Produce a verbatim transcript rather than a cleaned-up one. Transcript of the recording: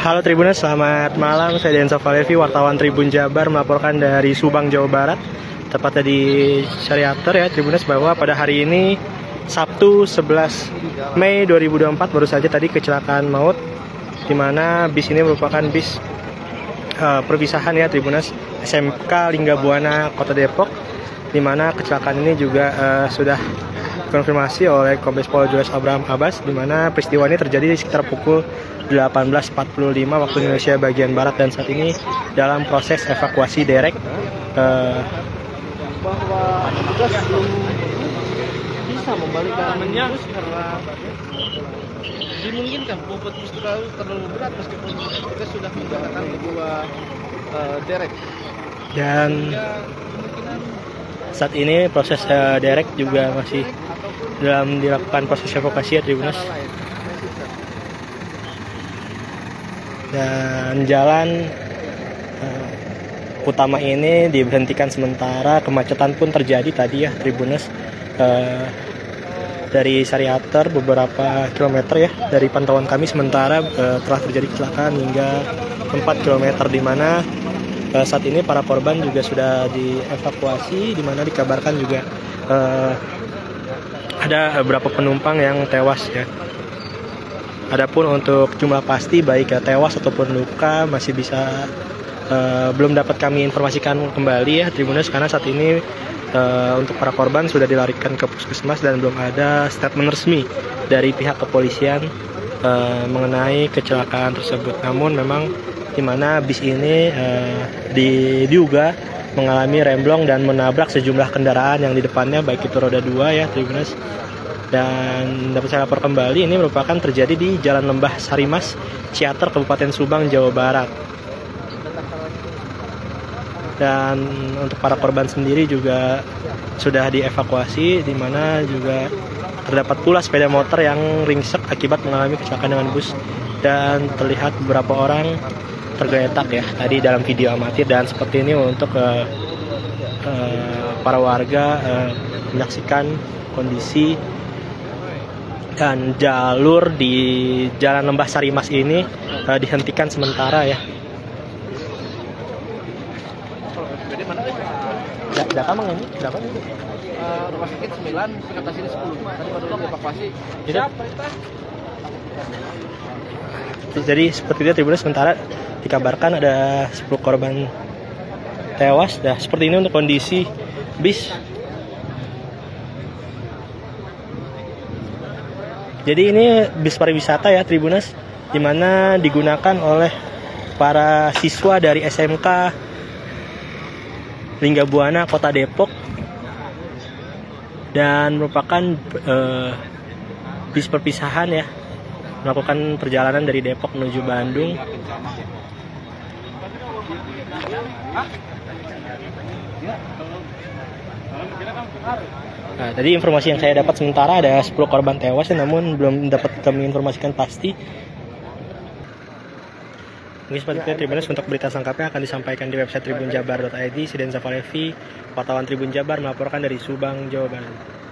Halo Tribuners, selamat malam. Saya Denso Valevi, wartawan Tribun Jabar, melaporkan dari Subang, Jawa Barat, tepatnya di Syariater ya Tribuners, bahwa pada hari ini Sabtu sebelas Mei dua ribu dua puluh empat baru saja tadi kecelakaan maut, di mana bis ini merupakan bis uh, perpisahan ya Tribuners, S M K Lingga Buana Kota Depok, di mana kecelakaan ini juga uh, sudah konfirmasi oleh Kombes Pol Julius Abraham Abbas, di mana peristiwa ini terjadi di sekitar pukul delapan belas empat puluh lima waktu Indonesia bagian Barat, dan saat ini dalam proses evakuasi derek uh, bahwa petugas belum bisa membalikkan bus karena dimungkinkan bobot bus terlalu terlalu berat meskipun petugas sudah menggunakan dua uh, derek. Dan saat ini proses uh, derek juga masih dalam dilakukan proses evakuasi ya Tribuners. Dan jalan uh, utama ini diberhentikan sementara, kemacetan pun terjadi tadi ya Tribuners, uh, dari Syariater beberapa kilometer ya dari pantauan kami sementara uh, telah terjadi kecelakaan hingga empat kilometer, di mana uh, saat ini para korban juga sudah dievakuasi, di mana dikabarkan juga uh, ada beberapa penumpang yang tewas ya. Adapun untuk jumlah pasti baik ya tewas ataupun luka masih bisa uh, belum dapat kami informasikan kembali ya Tribuners, karena saat ini uh, untuk para korban sudah dilarikan ke puskesmas dan belum ada statement resmi dari pihak kepolisian uh, mengenai kecelakaan tersebut. Namun memang di mana bis ini uh, diduga mengalami remblong dan menabrak sejumlah kendaraan yang di depannya, baik itu roda dua ya Tribuners. Dan dapat saya lapor kembali, ini merupakan terjadi di Jalan Lembah Sarimas, Ciater, Kabupaten Subang, Jawa Barat. Dan untuk para korban sendiri juga sudah dievakuasi, di mana juga terdapat pula sepeda motor yang ringsek akibat mengalami kecelakaan dengan bus, dan terlihat beberapa orang tergeletak ya tadi dalam video amatir. Dan seperti ini untuk uh, uh, para warga uh, menyaksikan kondisi dan jalur di Jalan Lembah Sarimas ini uh, dihentikan sementara ya. Data mang ini berapa nih? Uh, rumah sakit sembilan, sekitar sini sepuluh. Tadi baru dievakuasi. Siap, perintah. Jadi seperti itu Tribuners, sementara dikabarkan ada sepuluh korban tewas. Nah, seperti ini untuk kondisi bis. Jadi ini bis pariwisata ya Tribuners, di mana digunakan oleh para siswa dari S M K Lingga Buana Kota Depok, dan merupakan uh, bis perpisahan ya, melakukan perjalanan dari Depok menuju Bandung. Nah, tadi informasi yang saya dapat sementara ada sepuluh korban tewas, namun belum dapat kami informasikan pasti. Ini seperti itu Tribuners, untuk berita selengkapnya akan disampaikan di website tribun jabar dot i d. Saya Denso Valevi, wartawan Tribun Jabar, melaporkan dari Subang, Jawa Barat.